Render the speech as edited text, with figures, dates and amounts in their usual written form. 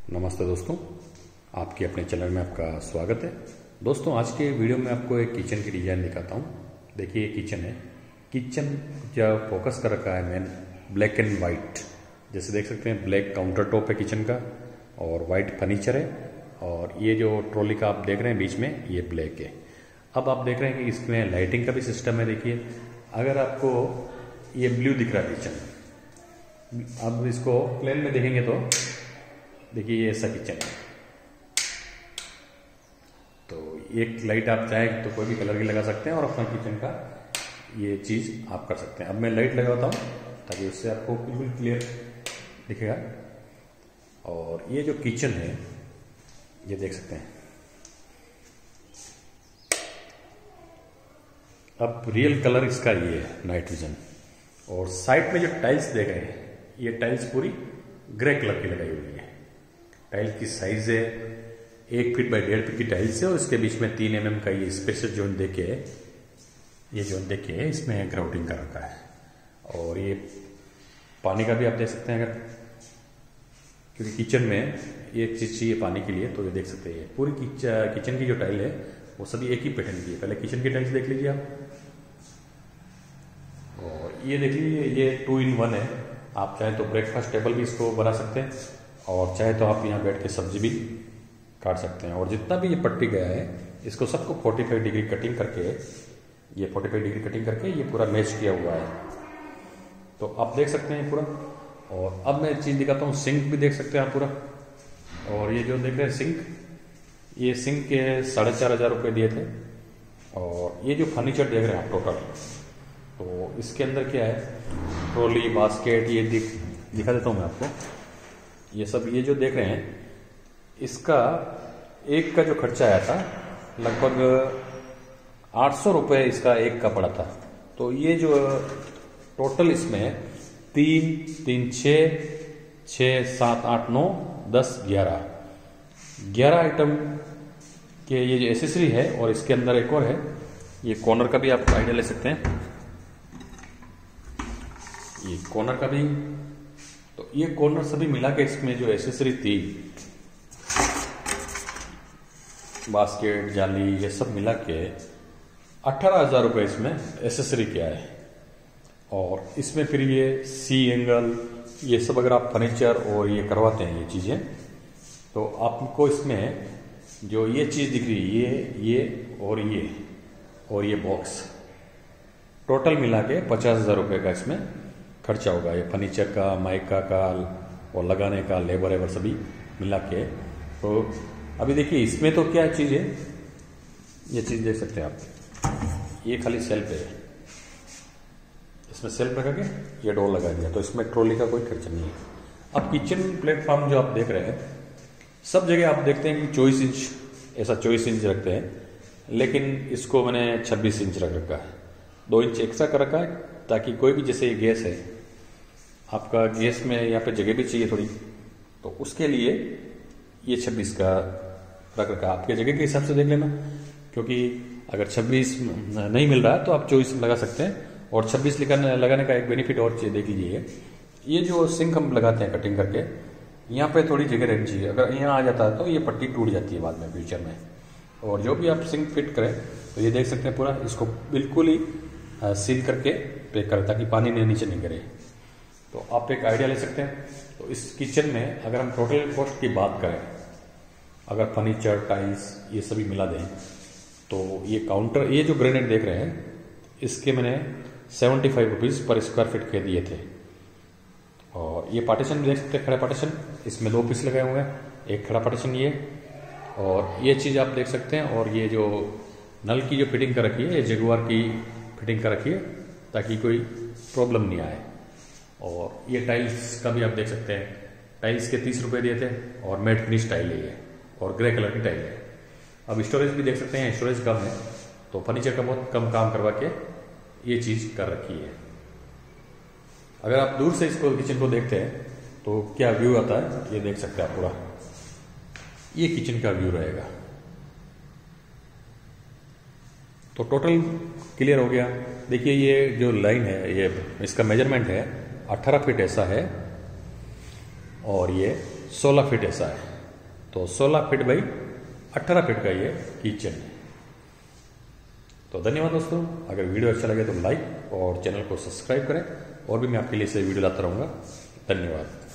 नमस्ते दोस्तों, आपके अपने चैनल में आपका स्वागत है। दोस्तों, आज के वीडियो में आपको एक किचन की डिज़ाइन दिखाता हूँ। देखिए, ये किचन है। किचन जो फोकस कर रखा है मैंने ब्लैक एंड वाइट, जैसे देख सकते हैं ब्लैक काउंटर टॉप है किचन का और वाइट फर्नीचर है। और ये जो ट्रॉली का आप देख रहे हैं बीच में, ये ब्लैक है। अब आप देख रहे हैं कि इसमें लाइटिंग का भी सिस्टम है। देखिए, अगर आपको ये ब्लू दिख रहा है किचन, अब इसको प्लेन में देखेंगे तो देखिए ये ऐसा किचन है। तो एक लाइट आप चाहें तो कोई भी कलर की लगा सकते हैं और अपना किचन का ये चीज़ आप कर सकते हैं। अब मैं लाइट लगाता हूँ ताकि उससे आपको बिल्कुल क्लियर दिखेगा। और ये जो किचन है, ये देख सकते हैं। अब रियल कलर इसका ये है, नाइट विजन। और साइड में जो टाइल्स देख रहे हैं, ये टाइल्स पूरी ग्रे कलर की लगाई हुई है। टाइल की साइज है 1 फीट बाई 1.5 फीट की टाइल्स है और इसके बीच में 3 mm का ये स्पेशल जोन देके, ये जोन देके इसमें ग्राउटिंग कर रखा है। और ये पानी का भी आप देख सकते हैं, अगर क्योंकि किचन में ये चीज़ चाहिए पानी के लिए, तो ये देख सकते हैं पूरी किचन की जो टाइल है वो सभी एक ही पैटर्न की है। पहले किचन की टाइल्स देख लीजिए आप। और ये देख लीजिए, ये 2 in 1 है। आप चाहे तो ब्रेकफास्ट टेबल भी इसको बना सकते हैं और चाहे तो आप यहाँ बैठ के सब्जी भी काट सकते हैं। और जितना भी ये पट्टी गया है, इसको सबको 45 डिग्री कटिंग करके, ये 45 डिग्री कटिंग करके ये पूरा मैच किया हुआ है। तो आप देख सकते हैं पूरा। और अब मैं एक चीज़ दिखाता हूँ, सिंक भी देख सकते हैं आप पूरा। और ये जो देख रहे हैं सिंक, ये सिंक के 4,500 रुपये दिए थे। और ये जो फर्नीचर देख रहे हैं आप टोटल, तो इसके अंदर क्या है, ट्रॉली, बास्केट, ये दिखा देता हूँ मैं आपको। ये सब ये जो देख रहे हैं, इसका एक का जो खर्चा आया था लगभग 800 रुपये इसका एक का पड़ा था। तो ये जो टोटल इसमें 3, 3, 6, 7, 8, 9, 10, 11 आइटम के ये जो एसेसरी है। और इसके अंदर एक और है, ये कॉर्नर का भी आप आइडिया ले सकते हैं। ये कॉर्नर का भी, तो ये कॉर्नर सभी मिला के इसमें जो एसेसरी थी, बास्केट, जाली, ये सब मिला के 18,000 रुपये इसमें एसेसरी किया है। और इसमें फिर ये सी एंगल, ये सब अगर आप फर्नीचर और ये करवाते हैं ये चीज़ें, तो आपको इसमें जो ये चीज़ दिख रही है, ये और ये बॉक्स टोटल मिला के 50,000 रुपये का इसमें खर्चा होगा। ये फर्नीचर का, माइका का और लगाने का, लेबर वेबर सभी मिला के। तो अभी देखिए इसमें तो क्या चीज़ है, ये चीज़ देख सकते हैं आप। ये खाली सेल्फ है, इसमें सेल्फ लगा के ये डोर लगा दिया, तो इसमें ट्रॉली का कोई खर्चा नहीं है। अब किचन प्लेटफॉर्म जो आप देख रहे हैं, सब जगह आप देखते हैं कि 24 इंच, ऐसा 24 इंच रखते हैं, लेकिन इसको मैंने 26 इंच रख रखा है। 2 इंच एक्स्ट्रा कर रखा है ताकि कोई भी, जैसे ये गैस है, आपका गैस में यहाँ पे जगह भी चाहिए थोड़ी, तो उसके लिए ये 26 का रख रखा है। आपके जगह के हिसाब से देख लेना, क्योंकि अगर 26 नहीं मिल रहा है तो आप 24 लगा सकते हैं। और 26 लगाने का एक बेनिफिट और चीज़ देख लीजिए, ये जो सिंक हम लगाते हैं कटिंग करके, यहाँ पे थोड़ी जगह रहनी चाहिए। अगर यहाँ आ जाता है तो ये पट्टी टूट जाती है बाद में फ्यूचर में। और जो भी आप सिंक फिट करें, तो ये देख सकते हैं पूरा इसको बिल्कुल ही सील करके पैक करें ताकि पानी नीचे नहीं गिरे। तो आप एक आइडिया ले सकते हैं। तो इस किचन में अगर हम टोटल कॉस्ट की बात करें, अगर फर्नीचर, टाइल्स ये सभी मिला दें, तो ये काउंटर, ये जो ग्रेनाइट देख रहे हैं, इसके मैंने 75 रुपीज़ पर स्क्वायर फीट के दिए थे। और ये पार्टीशन देख सकते हैं, खड़ा पार्टीशन, इसमें 2 पीस लगाए हुए हैं, एक खड़ा पार्टीशन ये, और ये चीज़ आप देख सकते हैं। और ये जो नल की जो फिटिंग कर रखी है, ये जगुआर की फिटिंग कर रखी है ताकि कोई प्रॉब्लम नहीं आए। और ये टाइल्स का भी आप देख सकते हैं, टाइल्स के 30 रुपये दिए थे और मैट फिनिश टाइल है ये, और ग्रे कलर की टाइल है। अब स्टोरेज भी देख सकते हैं, स्टोरेज कम है, तो फर्नीचर का बहुत कम काम करवा के ये चीज़ कर रखी है। अगर आप दूर से इसको किचन को देखते हैं तो क्या व्यू आता है, ये देख सकते हैं आप पूरा। ये किचन का व्यू रहेगा। तो टोटल क्लियर हो गया। देखिए, ये जो लाइन है, ये इसका मेजरमेंट है 18 फीट ऐसा है और ये 16 फीट ऐसा है। तो 16 फीट बाई 18 फीट का ये किचन है। तो धन्यवाद दोस्तों, अगर वीडियो अच्छा लगे तो लाइक और चैनल को सब्सक्राइब करें, और भी मैं आपके लिए से वीडियो लाता रहूँगा। धन्यवाद।